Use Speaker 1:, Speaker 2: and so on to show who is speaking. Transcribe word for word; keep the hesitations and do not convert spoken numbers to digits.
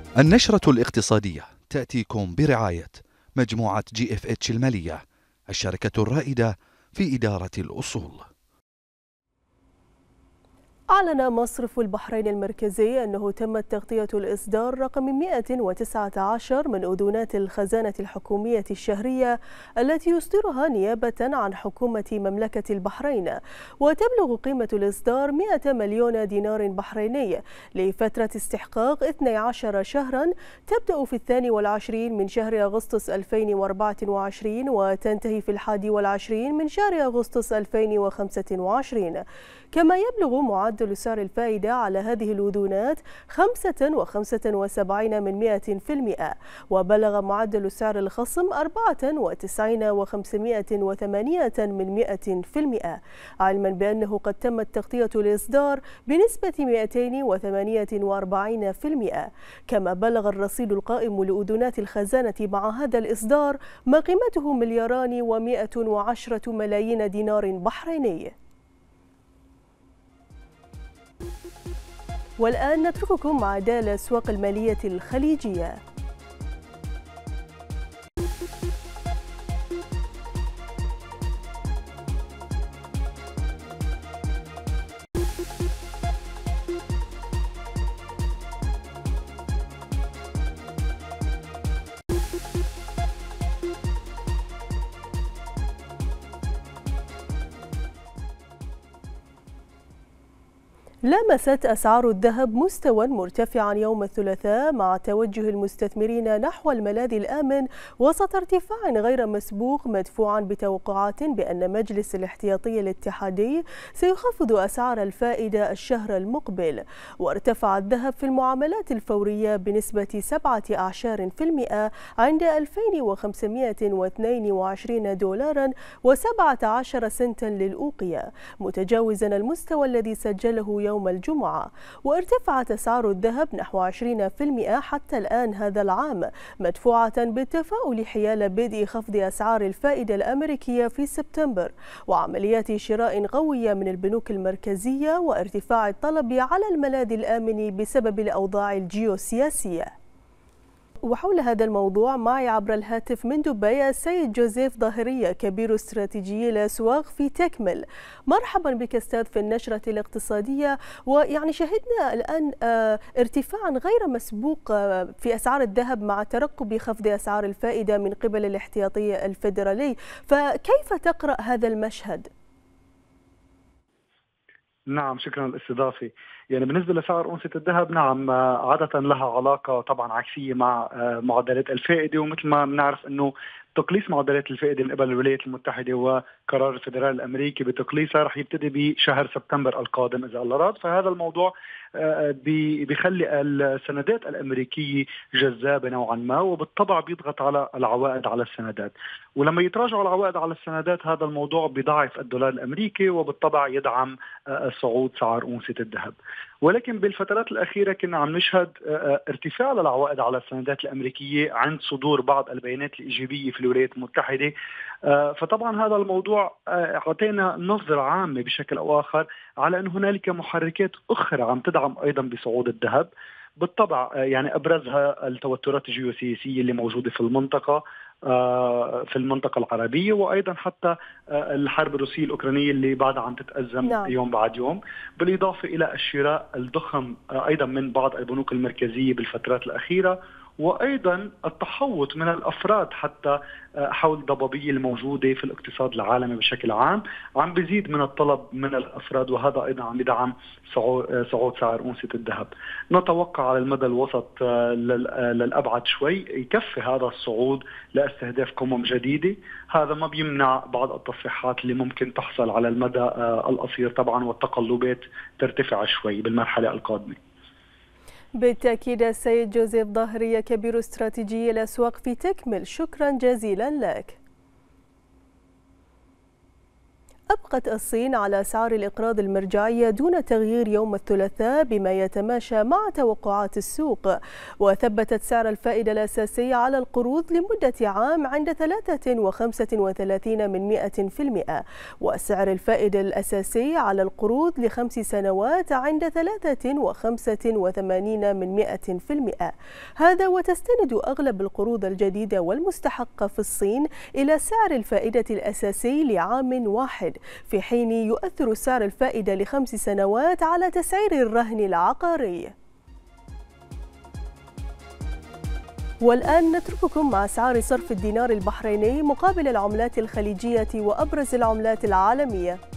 Speaker 1: النشرة الاقتصادية تأتيكم برعاية مجموعة جي اف اتش المالية، الشركة الرائدة في إدارة الأصول.
Speaker 2: أعلن مصرف البحرين المركزي أنه تم تغطية الإصدار رقم مئة وتسعة عشر من أذونات الخزانة الحكومية الشهرية التي يصدرها نيابة عن حكومة مملكة البحرين، وتبلغ قيمة الإصدار مئة مليون دينار بحريني لفترة استحقاق اثني عشر شهرا تبدأ في الثاني والعشرين من شهر أغسطس ألفين وأربعة وعشرين وتنتهي في الحادي والعشرين من شهر أغسطس ألفين وخمسة وعشرين. كما يبلغ معدل سعر الفائدة على هذه الأذونات خمسة وخمسة وسبعين من مئة في المئة، وبلغ معدل سعر الخصم أربعة وتسعين وخمسمائة وثمانية من مئة في المئة، علما بأنه قد تمت تغطية الإصدار بنسبة مئتين وثمانية وأربعين في المئة. كما بلغ الرصيد القائم لأذونات الخزانة مع هذا الإصدار ما قيمته ملياران ومئة وعشرة ملايين دينار بحريني. والآن نترككم مع أداء الأسواق المالية الخليجية. لمست أسعار الذهب مستوى مرتفعا يوم الثلاثاء مع توجه المستثمرين نحو الملاذ الآمن وسط ارتفاع غير مسبوق مدفوعا بتوقعات بأن مجلس الاحتياطي الاتحادي سيخفض أسعار الفائدة الشهر المقبل. وارتفع الذهب في المعاملات الفورية بنسبة سبعة أعشار في المئة عند ألفين وخمسمائة واثنين وعشرين دولارا وسبعة عشر سنتا للأوقية، متجاوزا المستوى الذي سجله يوم الجمعة. وارتفعت أسعار الذهب نحو عشرين في المئة حتى الآن هذا العام، مدفوعة بالتفاؤل حيال بدء خفض أسعار الفائدة الأمريكية في سبتمبر وعمليات شراء قوية من البنوك المركزية وارتفاع الطلب على الملاذ الآمن بسبب الأوضاع الجيوسياسية. وحول هذا الموضوع معي عبر الهاتف من دبي السيد جوزيف ظاهرية كبير استراتيجي الأسواق في تكمل. مرحبا بك أستاذ في النشرة الاقتصادية. ويعني شهدنا الآن ارتفاعا غير مسبوق في أسعار الذهب مع ترقب خفض أسعار الفائدة من قبل الاحتياطي الفيدرالي، فكيف تقرأ هذا المشهد؟
Speaker 3: نعم، شكرا للاستضافة. يعني بالنسبة لسعر أونصة الذهب، نعم عادة لها علاقة طبعا عكسية مع معدلات الفائدة، ومثل ما بنعرف أنه تقليص معدلات الفائدة من قبل الولايات المتحدة وقرار الفدرالي الأمريكي بتقليصها رح يبتدي بشهر سبتمبر القادم إذا الله راد. فهذا الموضوع بيخلي السندات الأمريكية جذابة نوعا ما، وبالطبع بيضغط على العوائد على السندات. ولما يتراجعوا العوائد على السندات هذا الموضوع بيضاعف الدولار الأمريكي وبالطبع يدعم صعود سعر أونصة الذهب. ولكن بالفترات الأخيرة كنا عم نشهد ارتفاع للعوائد على السندات الأمريكية عند صدور بعض البيانات الإيجابية في الولايات المتحدة. فطبعا هذا الموضوع أعطينا نظرة عامة بشكل أو آخر على أن هنالك محركات أخرى عم تدعم أيضا بصعود الذهب. بالطبع يعني أبرزها التوترات الجيوسياسية اللي موجودة في المنطقة في المنطقة العربية، وأيضا حتى الحرب الروسية الأوكرانية اللي بعدها عم تتأزم نعم. يوم بعد يوم، بالإضافة إلى الشراء الضخم أيضا من بعض البنوك المركزية بالفترات الأخيرة، وأيضا التحوط من الأفراد حتى حول الضبابية الموجودة في الاقتصاد العالمي بشكل عام. عم بيزيد من الطلب من الأفراد، وهذا أيضا عم يدعم صعود سعر أونصة الذهب. نتوقع على المدى الوسط للأبعد شوي يكفي هذا الصعود لاستهداف قمم جديدة. هذا ما بيمنع بعض التصحيحات اللي ممكن تحصل على المدى القصير طبعا، والتقلبات ترتفع شوي بالمرحلة القادمة.
Speaker 2: بالتأكيد السيد جوزيف ظاهرية كبير استراتيجي الأسواق في تكمل، شكرا جزيلا لك. أبقت الصين على أسعار الإقراض المرجعية دون تغيير يوم الثلاثاء بما يتماشى مع توقعات السوق، وثبتت سعر الفائدة الأساسي على القروض لمدة عام عند ثلاثة وخمسة وثلاثين من مئة في المئة، وسعر الفائدة الأساسي على القروض لخمس سنوات عند ثلاثة وخمسة وثمانين من مئة في المئة. هذا وتستند أغلب القروض الجديدة والمستحقة في الصين إلى سعر الفائدة الأساسي لعام واحد، في حين يؤثر سعر الفائدة لخمس سنوات على تسعير الرهن العقاري. والآن نترككم مع أسعار صرف الدينار البحريني مقابل العملات الخليجية وأبرز العملات العالمية.